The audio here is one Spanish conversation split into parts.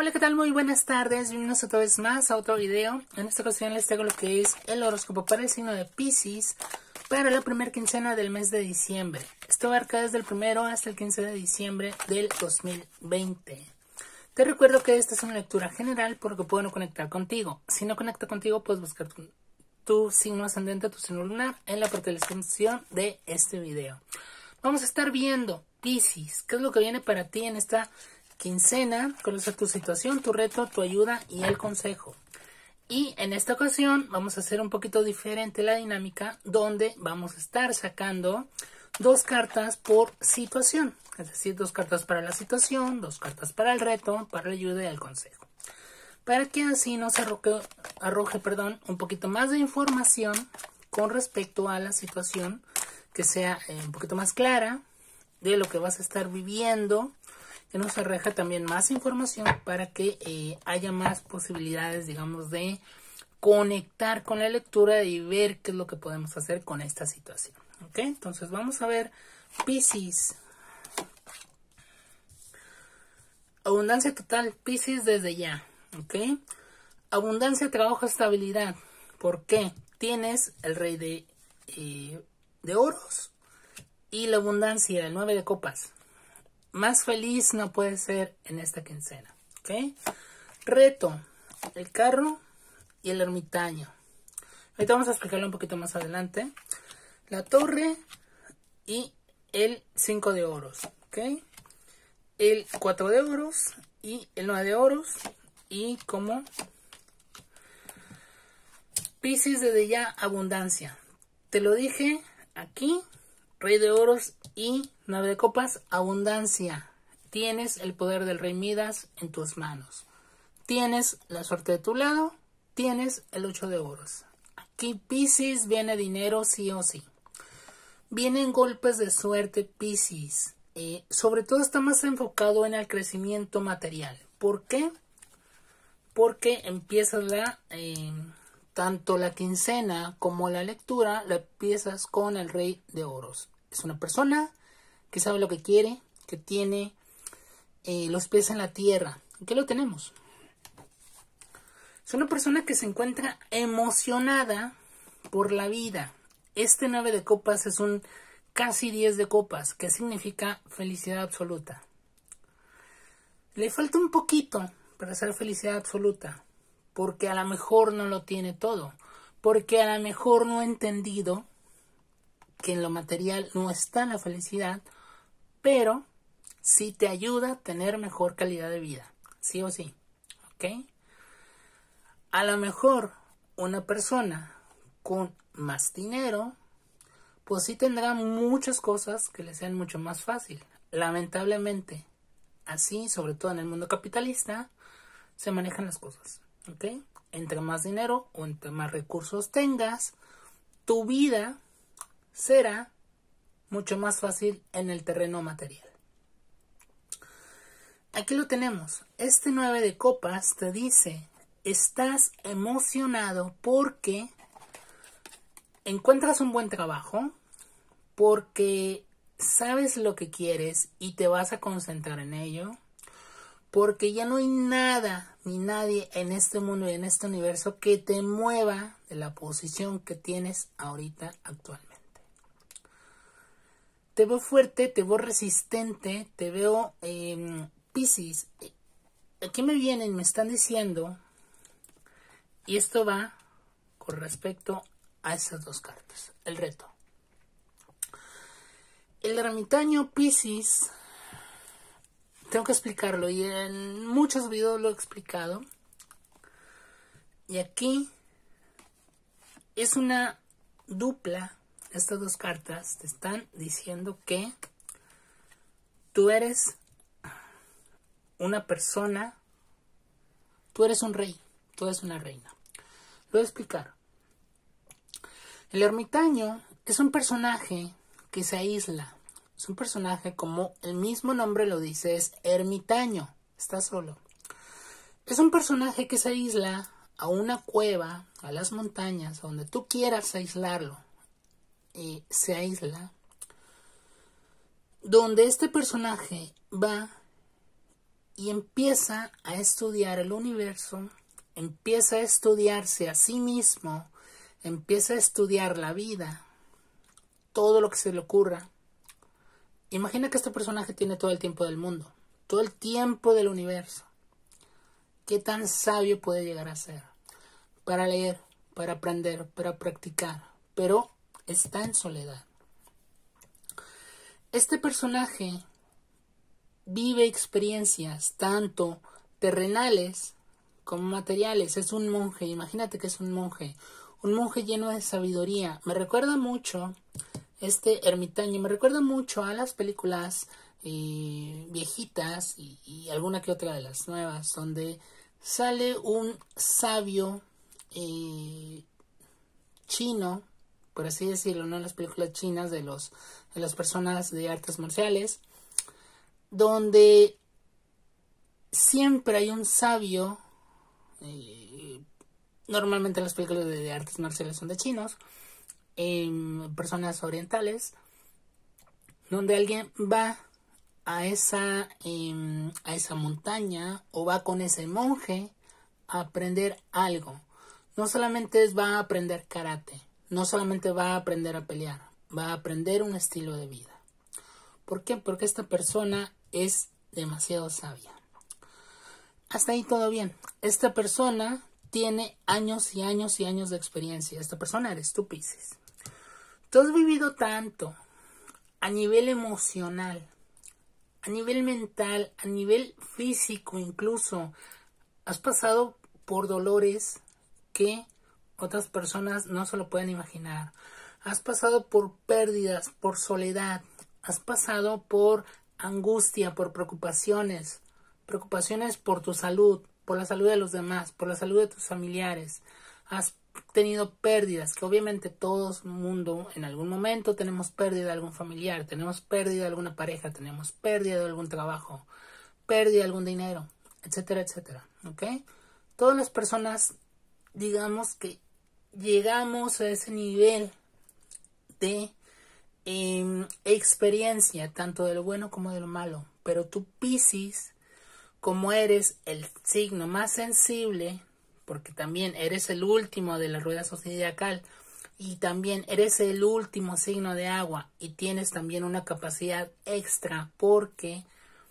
Hola, ¿qué tal? Muy buenas tardes, bienvenidos otra vez más a otro video. En esta ocasión les traigo lo que es el horóscopo para el signo de Piscis para la primera quincena del mes de diciembre. Esto abarca desde el 1 hasta el 15 de diciembre del 2020. Te recuerdo que esta es una lectura general porque puedo no conectar contigo. Si no conecta contigo, puedes buscar tu signo ascendente, tu signo lunar en la parte de la descripción de este video. Vamos a estar viendo, Piscis, qué es lo que viene para ti en esta quincena, conocer tu situación, tu reto, tu ayuda y el consejo. Y en esta ocasión vamos a hacer un poquito diferente la dinámica, donde vamos a estar sacando dos cartas por situación. Es decir, dos cartas para la situación, dos cartas para el reto, para la ayuda y el consejo. Para que así nos arroje un poquito más de información con respecto a la situación, que sea un poquito más clara de lo que vas a estar viviendo, que nos arroja también más información para que haya más posibilidades, digamos, de conectar con la lectura y ver qué es lo que podemos hacer con esta situación. ¿Ok? Entonces vamos a ver, Piscis. Abundancia total, Piscis desde ya. ¿Ok? Abundancia, trabajo, estabilidad. ¿Por qué? Tienes el rey de oros y la abundancia, el 9 de copas. Más feliz no puede ser en esta quincena. ¿Ok? Reto, el carro y el ermitaño. Ahorita vamos a explicarlo un poquito más adelante. La torre y el 5 de oros. ¿Ok? El 4 de oros y el 9 de oros. Y como Piscis desde ya, abundancia. Te lo dije aquí, rey de oros y 9 de copas, abundancia. Tienes el poder del rey Midas en tus manos. Tienes la suerte de tu lado. Tienes el 8 de oros. Aquí, Piscis, viene dinero sí o sí. Vienen golpes de suerte, Piscis. Sobre todo está más enfocado en el crecimiento material. ¿Por qué? Porque empiezas tanto la quincena como la lectura la empiezas con el rey de oros. Es una persona que sabe lo que quiere, que tiene los pies en la tierra. ¿Qué lo tenemos? Es una persona que se encuentra emocionada por la vida. Este 9 de copas es un casi 10 de copas, que significa felicidad absoluta. Le falta un poquito para ser felicidad absoluta, porque a lo mejor no lo tiene todo, porque a lo mejor no ha entendido que en lo material no está la felicidad, pero sí te ayuda a tener mejor calidad de vida, sí o sí, ¿ok? A lo mejor una persona con más dinero, pues sí tendrá muchas cosas que le sean mucho más fácil. Lamentablemente, así, sobre todo en el mundo capitalista, se manejan las cosas, ¿ok? Entre más dinero o entre más recursos tengas, tu vida será mucho más fácil en el terreno material. Aquí lo tenemos. Este 9 de copas te dice, estás emocionado porque encuentras un buen trabajo, porque sabes lo que quieres y te vas a concentrar en ello, porque ya no hay nada ni nadie en este mundo y en este universo que te mueva de la posición que tienes ahorita actualmente. Te veo fuerte, te veo resistente, te veo Piscis. Aquí me vienen, me están diciendo, y esto va con respecto a esas dos cartas, el reto. El ermitaño, Piscis, tengo que explicarlo y en muchos videos lo he explicado. Y aquí es una dupla. Estas dos cartas te están diciendo que tú eres una persona, tú eres un rey, tú eres una reina. Lo voy a explicar. El ermitaño es un personaje que se aísla. Es un personaje, como el mismo nombre lo dice, es ermitaño, está solo. Es un personaje que se aísla a una cueva, a las montañas, a donde tú quieras aislarlo. Se aísla, donde este personaje va y empieza a estudiar el universo, empieza a estudiarse a sí mismo, empieza a estudiar la vida, todo lo que se le ocurra. Imagina que este personaje tiene todo el tiempo del mundo, todo el tiempo del universo. ¿Qué tan sabio puede llegar a ser? Para leer, para aprender, para practicar, pero está en soledad. Este personaje vive experiencias tanto terrenales como materiales. Es un monje, imagínate que es un monje lleno de sabiduría. Me recuerda mucho, este ermitaño, me recuerda mucho a las películas viejitas y alguna que otra de las nuevas, donde sale un sabio chino, por así decirlo, ¿no? Las películas chinas de las personas de artes marciales, donde siempre hay un sabio, normalmente las películas de artes marciales son de chinos, personas orientales, donde alguien va a esa montaña o va con ese monje a aprender algo. No solamente va a aprender karate, no solamente va a aprender a pelear, va a aprender un estilo de vida. ¿Por qué? Porque esta persona es demasiado sabia. Hasta ahí todo bien. Esta persona tiene años y años y años de experiencia. Esta persona eres tú, Piscis. Tú has vivido tanto a nivel emocional, a nivel mental, a nivel físico incluso. Has pasado por dolores que otras personas no se lo pueden imaginar. Has pasado por pérdidas, por soledad. Has pasado por angustia, por preocupaciones por tu salud, por la salud de los demás, por la salud de tus familiares. Has tenido pérdidas, que obviamente todo el mundo en algún momento tenemos pérdida de algún familiar, tenemos pérdida de alguna pareja, tenemos pérdida de algún trabajo, pérdida de algún dinero, etcétera, etcétera, ¿ok? Todas las personas, digamos que llegamos a ese nivel de experiencia, tanto de lo bueno como de lo malo, pero tú, Piscis, como eres el signo más sensible, porque también eres el último de la rueda zodiacal y también eres el último signo de agua y tienes también una capacidad extra porque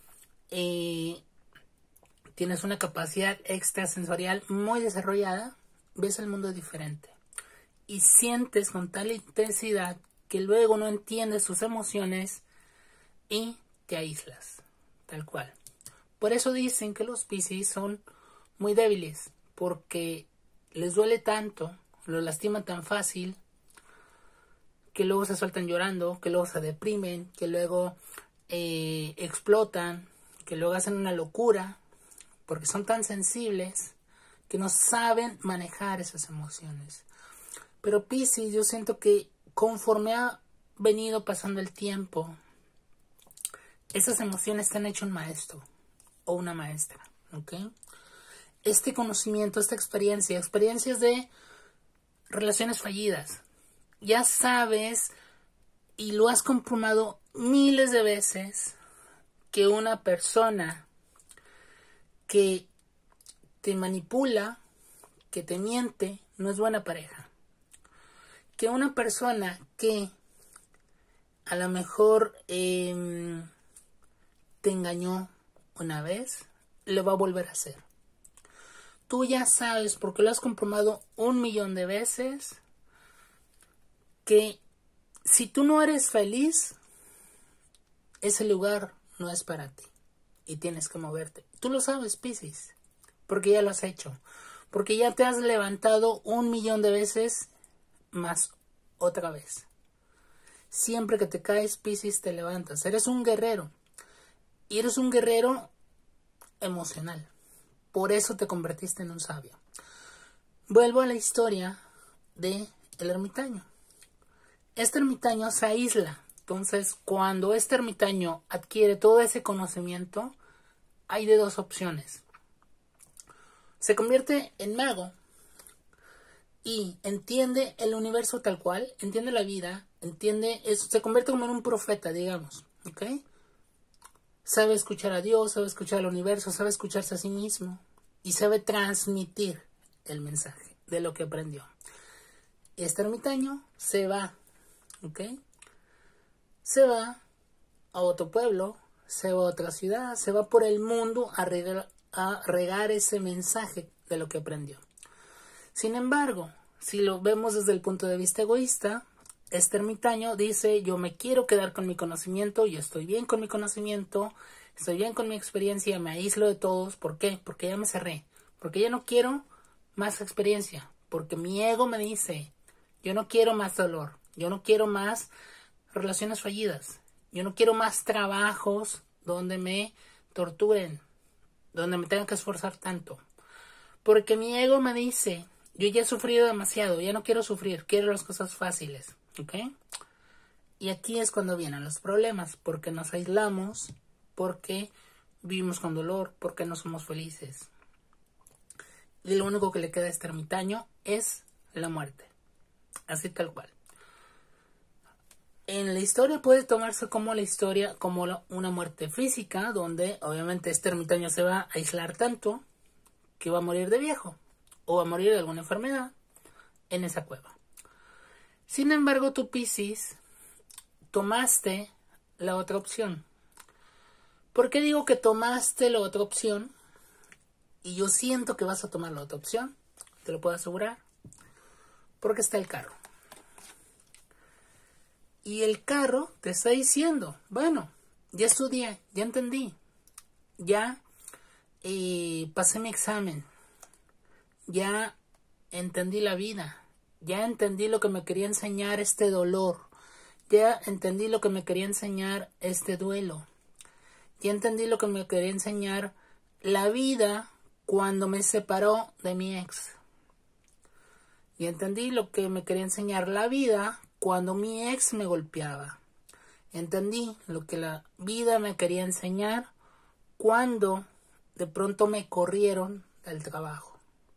tienes una capacidad extrasensorial muy desarrollada, ves el mundo diferente y sientes con tal intensidad que luego no entiendes sus emociones y te aíslas, tal cual. Por eso dicen que los Piscis son muy débiles, porque les duele tanto, los lastima tan fácil, que luego se sueltan llorando, que luego se deprimen, que luego explotan, que luego hacen una locura, porque son tan sensibles que no saben manejar esas emociones. Pero Piscis, yo siento que conforme ha venido pasando el tiempo, esas emociones te han hecho un maestro o una maestra, ¿ok? Este conocimiento, esta experiencia, experiencias de relaciones fallidas, ya sabes y lo has comprobado miles de veces que una persona que te manipula, que te miente, no es buena pareja. Que una persona que a lo mejor te engañó una vez, lo va a volver a hacer. Tú ya sabes, porque lo has comprobado 1,000,000 de veces, que si tú no eres feliz, ese lugar no es para ti y tienes que moverte. Tú lo sabes, Piscis, porque ya lo has hecho, porque ya te has levantado 1,000,000 de veces más otra vez. Siempre que te caes, Piscis, te levantas. Eres un guerrero. Y eres un guerrero emocional. Por eso te convertiste en un sabio. Vuelvo a la historia de el ermitaño. Este ermitaño se aísla. Entonces, cuando este ermitaño adquiere todo ese conocimiento, hay de dos opciones. Se convierte en mago y entiende el universo tal cual, entiende la vida, entiende eso, se convierte como en un profeta, digamos, ¿ok? sabe escuchar a Dios, sabe escuchar al universo, sabe escucharse a sí mismo y sabe transmitir el mensaje de lo que aprendió. Este ermitaño se va, ¿ok? Se va a otro pueblo, se va a otra ciudad, se va por el mundo a regar ese mensaje de lo que aprendió. Sin embargo, si lo vemos desde el punto de vista egoísta, este ermitaño dice, yo me quiero quedar con mi conocimiento, yo estoy bien con mi conocimiento, estoy bien con mi experiencia, me aíslo de todos. ¿Por qué? Porque ya me cerré, porque ya no quiero más experiencia, porque mi ego me dice, yo no quiero más dolor, yo no quiero más relaciones fallidas, yo no quiero más trabajos donde me torturen, donde me tengan que esforzar tanto, porque mi ego me dice, yo ya he sufrido demasiado, ya no quiero sufrir, quiero las cosas fáciles, ¿ok? Y aquí es cuando vienen los problemas, porque nos aislamos, porque vivimos con dolor, porque no somos felices. Y lo único que le queda a este ermitaño es la muerte, así tal cual. En la historia puede tomarse como la historia, como una muerte física, donde obviamente este ermitaño se va a aislar tanto que va a morir de viejo o va a morir de alguna enfermedad en esa cueva. Sin embargo, tú, Piscis, tomaste la otra opción. ¿Por qué digo que tomaste la otra opción? Y yo siento que vas a tomar la otra opción, te lo puedo asegurar, porque está el carro. Y el carro te está diciendo, bueno, ya estudié, ya entendí, ya pasé mi examen, ya entendí la vida, ya entendí lo que me quería enseñar este dolor, ya entendí lo que me quería enseñar este duelo, ya entendí lo que me quería enseñar la vida cuando me separó de mi ex, y entendí lo que me quería enseñar la vida cuando mi ex me golpeaba. Entendí lo que la vida me quería enseñar cuando de pronto me corrieron del trabajo.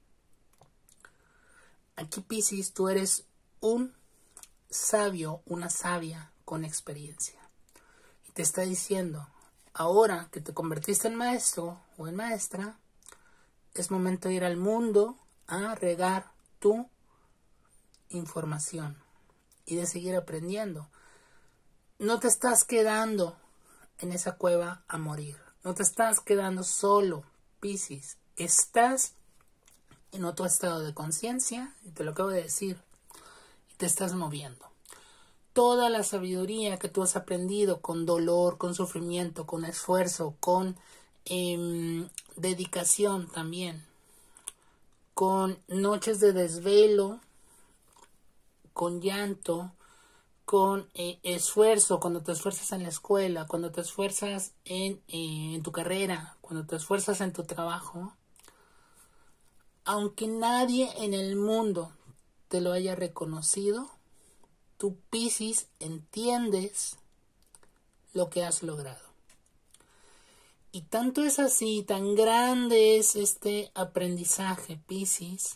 Aquí, Piscis, tú eres un sabio, una sabia con experiencia. Y te está diciendo, ahora que te convertiste en maestro o en maestra, es momento de ir al mundo a regar tu información y de seguir aprendiendo. No te estás quedando en esa cueva a morir. No te estás quedando solo, Piscis. Estás en otro estado de conciencia, y te lo acabo de decir, y te estás moviendo. Toda la sabiduría que tú has aprendido con dolor, con sufrimiento, con esfuerzo, con dedicación también, con noches de desvelo, con llanto, con esfuerzo, cuando te esfuerzas en la escuela, cuando te esfuerzas en tu carrera, cuando te esfuerzas en tu trabajo, aunque nadie en el mundo te lo haya reconocido, tú, Piscis, entiendes lo que has logrado. Y tanto es así, tan grande es este aprendizaje, Piscis,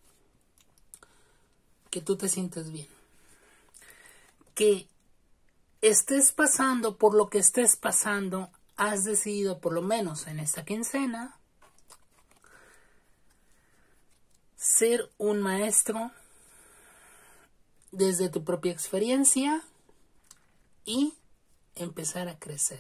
que tú te sientes bien. Que estés pasando por lo que estés pasando, has decidido, por lo menos en esta quincena, ser un maestro desde tu propia experiencia y empezar a crecer.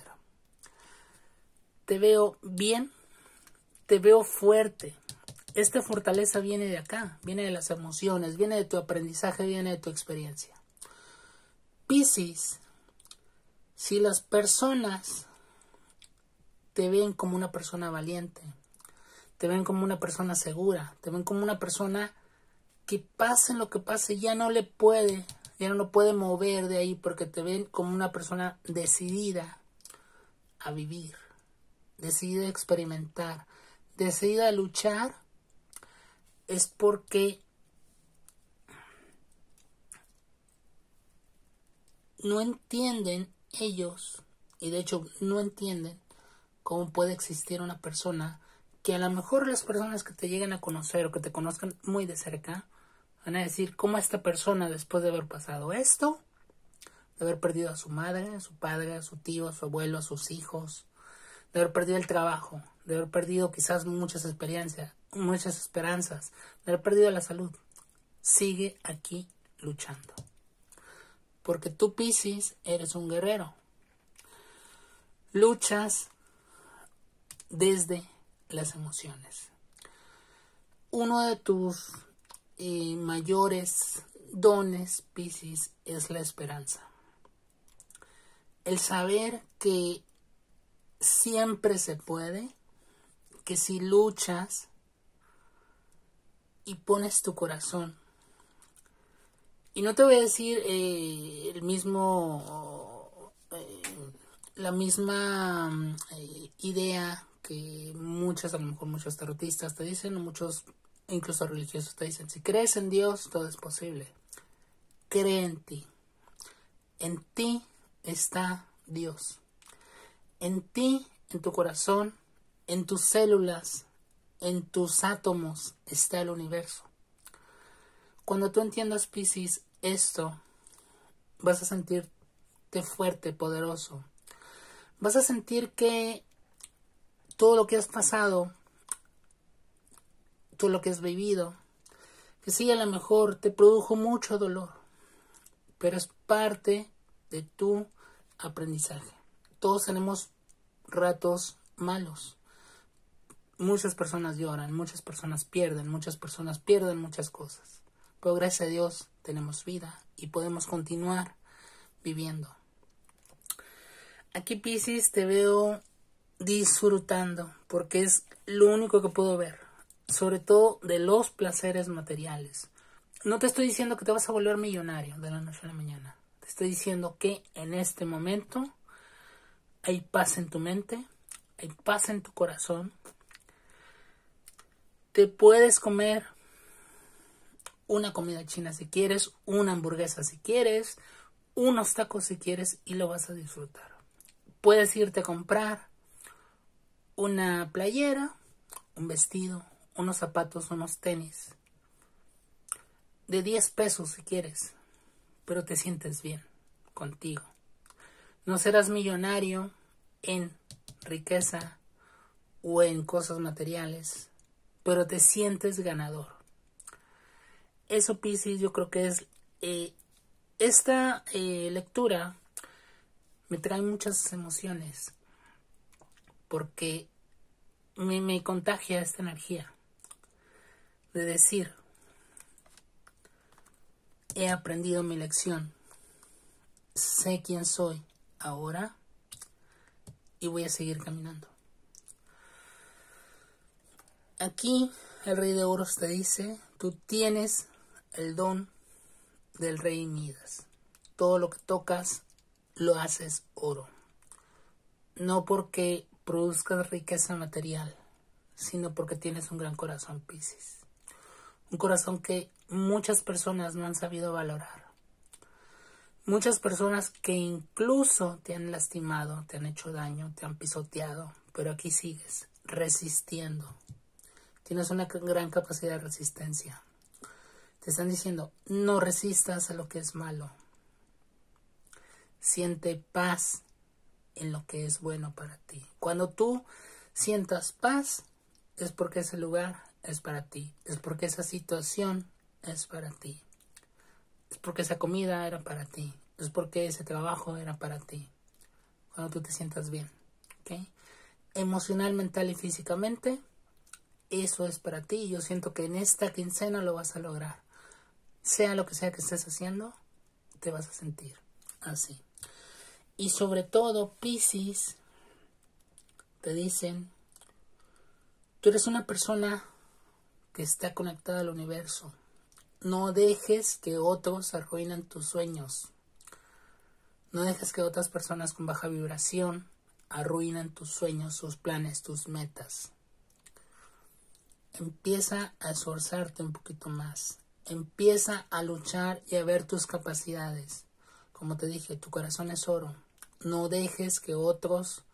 Te veo bien, te veo fuerte. Esta fortaleza viene de acá, viene de las emociones, viene de tu aprendizaje, viene de tu experiencia. Piscis, si las personas te ven como una persona valiente, te ven como una persona segura, te ven como una persona que pase lo que pase, ya no lo puede mover de ahí, porque te ven como una persona decidida a vivir, decidida a experimentar, decidida a luchar, es porque no entienden ellos, y de hecho no entienden cómo puede existir una persona que a lo mejor las personas que te lleguen a conocer o que te conozcan muy de cerca van a decir cómo esta persona, después de haber pasado esto, de haber perdido a su madre, a su padre, a su tío, a su abuelo, a sus hijos, de haber perdido el trabajo, de haber perdido quizás muchas experiencias, muchas esperanzas, de haber perdido la salud. Sigue aquí luchando. Porque tú, Piscis, eres un guerrero. Luchas desde las emociones. Uno de tus mayores dones, Piscis, es la esperanza. El saber que siempre se puede, que si luchas y pones tu corazón. Y no te voy a decir la misma idea que a lo mejor muchos tarotistas te dicen, o muchos incluso religiosos te dicen: si crees en Dios, todo es posible. Cree en ti. En ti está Dios. En ti, en tu corazón, en tus células, en tus átomos está el universo. Cuando tú entiendas, Piscis, esto, vas a sentirte fuerte, poderoso. Vas a sentir que todo lo que has pasado, todo lo que has vivido, que sí, a lo mejor te produjo mucho dolor, pero es parte de tu aprendizaje. Todos tenemos ratos malos. Muchas personas lloran, muchas personas pierden muchas cosas. Pero gracias a Dios tenemos vida y podemos continuar viviendo. Aquí, Piscis, te veo disfrutando, porque es lo único que puedo ver, sobre todo de los placeres materiales. No te estoy diciendo que te vas a volver millonario de la noche a la mañana. Te estoy diciendo que en este momento hay paz en tu mente, hay paz en tu corazón. Te puedes comer una comida china si quieres, una hamburguesa si quieres, unos tacos si quieres, y lo vas a disfrutar. Puedes irte a comprar una playera, un vestido, unos zapatos, unos tenis de 10 pesos si quieres, pero te sientes bien contigo. No serás millonario en riqueza o en cosas materiales, pero te sientes ganador. Eso, Piscis, yo creo que es esta lectura me trae muchas emociones, porque me contagia esta energía de decir: he aprendido mi lección, sé quién soy ahora y voy a seguir caminando. Aquí el Rey de Oros te dice: tú tienes el don del Rey Midas. Todo lo que tocas lo haces oro. No porque produzcas riqueza material, sino porque tienes un gran corazón, Piscis. Un corazón que muchas personas no han sabido valorar. Muchas personas que incluso te han lastimado, te han hecho daño, te han pisoteado, pero aquí sigues resistiendo. Tienes una gran capacidad de resistencia. Te están diciendo: no resistas a lo que es malo. Siente paz en lo que es bueno para ti. Cuando tú sientas paz, es porque ese lugar es para ti. Es porque esa situación es para ti. Es porque esa comida era para ti. Es porque ese trabajo era para ti. Cuando tú te sientas bien, ¿ok? Emocional, mental y físicamente, eso es para ti. Yo siento que en esta quincena lo vas a lograr. Sea lo que sea que estés haciendo, te vas a sentir así. Y sobre todo, Piscis, te dicen: tú eres una persona que está conectada al universo. No dejes que otros arruinen tus sueños. No dejes que otras personas con baja vibración arruinen tus sueños, tus planes, tus metas. Empieza a esforzarte un poquito más. Empieza a luchar y a ver tus capacidades. Como te dije, tu corazón es oro. No dejes que otros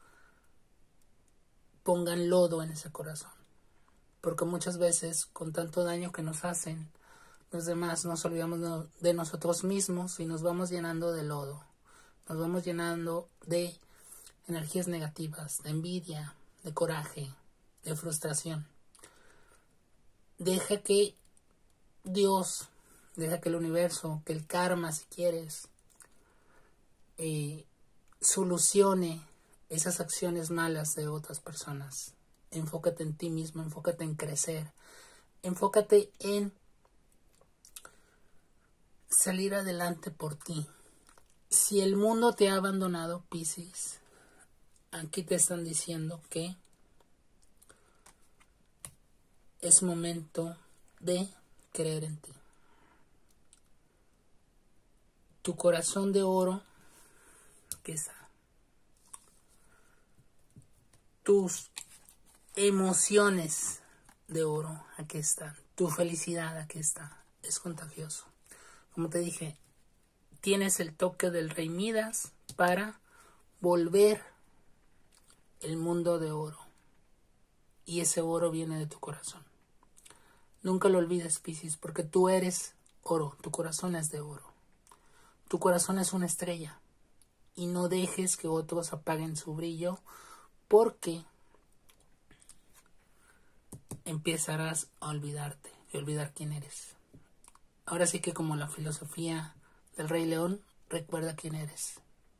pongan lodo en ese corazón. Porque muchas veces, con tanto daño que nos hacen los demás, nos olvidamos de nosotros mismos y nos vamos llenando de lodo. Nos vamos llenando de energías negativas, de envidia, de coraje, de frustración. Deja que Dios, deja que el universo, que el karma, si quieres, solucione esas acciones malas de otras personas. Enfócate en ti mismo, enfócate en crecer, enfócate en salir adelante por ti. Si el mundo te ha abandonado, Piscis, aquí te están diciendo que es momento de creer en ti. Tu corazón de oro, aquí está. Tus emociones de oro, aquí están. Tu felicidad, aquí está. Es contagioso. Como te dije, tienes el toque del Rey Midas para volver el mundo de oro. Y ese oro viene de tu corazón. Nunca lo olvides, Piscis, porque tú eres oro. Tu corazón es de oro. Tu corazón es una estrella. Y no dejes que otros apaguen su brillo, porque empezarás a olvidarte y olvidar quién eres. Ahora sí que, como la filosofía del Rey León, recuerda quién eres.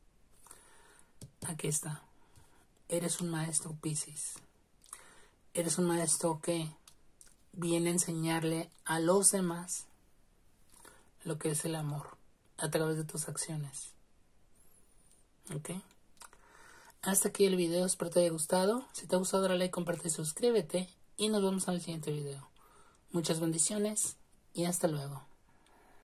Aquí está. Eres un maestro, Piscis. Eres un maestro que viene a enseñarle a los demás lo que es el amor a través de tus acciones. ¿Ok? Hasta aquí el video, espero te haya gustado. Si te ha gustado, dale like, comparte y suscríbete. Y nos vemos en el siguiente video. Muchas bendiciones y hasta luego.